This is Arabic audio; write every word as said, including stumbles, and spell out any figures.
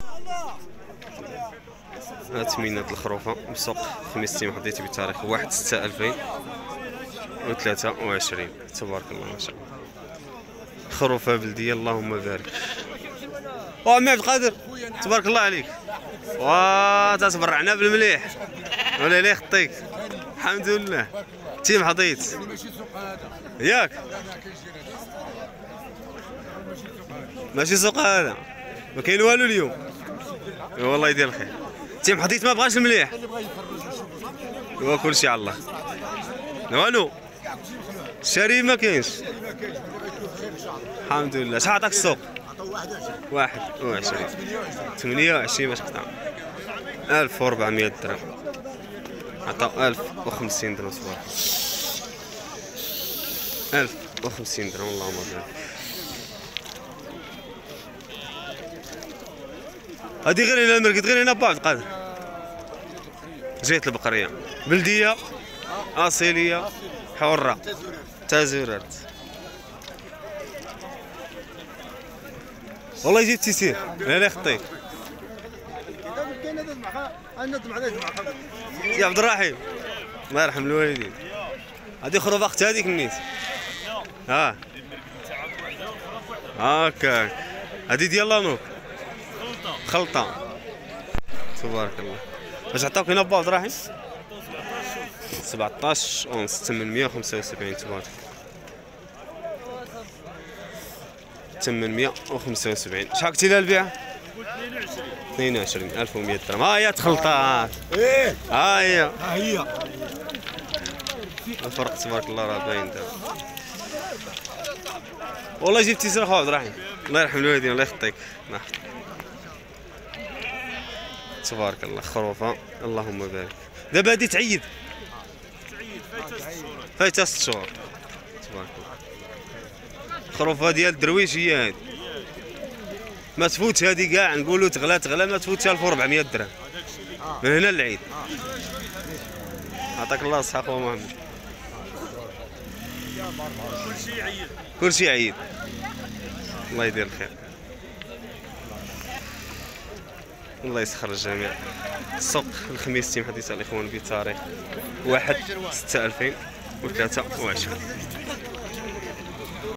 ثمينات الخروفه بسوق خميس تيم حديتي بتاريخ واحد ستة ألفين وثلاثة وعشرين. تبارك الله ما شاء الله، خروفه بلديه اللهم بارك. وعمي عبد القادر تبارك الله عليك، واه تتبرعنا بالمليح ولا لي خطيك. الحمد لله تيم حضيت ياك، ماشي سوق هذا، ما كاين والو اليوم. والله يدير الخير. تيم حضيت ما بغاش المليح، هو كلشي على الله. والو الشري ما كاينش الحمد لله. شحال عطاك السوق؟ واحد وعشرين ثمانية وعشرين باش قطع ألف وأربعمية درهم، عطاو ألف وخمسين درهم. تبارك ألف وخمسين درهم اللهم بارك. هادي غير هنا المرقد، غير هنا با عبد القادر. جيت البقريه بلديه اصيليه حره تازورات. والله جيت تيسير لا لا خطيك يا عبد الرحيم الله يرحم الوالدين. هادي خروف اختي هذيك النيت. ها هاكاك هادي ديال لانوك خلطه. تبارك الله. واش عطاوك هنا با عبد الرحيم؟ سبعطاش اونس ثمنمية وخمسة وسبعين. تبارك ثمنمية وخمسة وسبعين. شحال قلتي لها البيعه؟ اثنين وعشرين ألف ومية درهم. ها هي تخلطات. ايه ها هي ها هي الفرق تبارك الله راه باين دابا. والله جبتي سير خويا عبد الرحيم الله يرحم الوالدين الله يخطيك. تبارك الله خروفه اللهم بارك. دابا هادي تعيد فايتها ست شهور. تبارك الله خروفه ديال الدرويش هي هادي، ما تفوتش هادي كاع. نقولوا تغلى تغلى ما تفوتش ألف وأربعمية درهم من هنا للعيد. عطاك الله الصحة خويا محمد. كلشي عيد كلشي عيد الله يدير الخير. الله يسخر الجميع. السوق الخميس تيم حديث الاخوان بتاريخ واحد ستة ألفين وثلاثة وعشرين.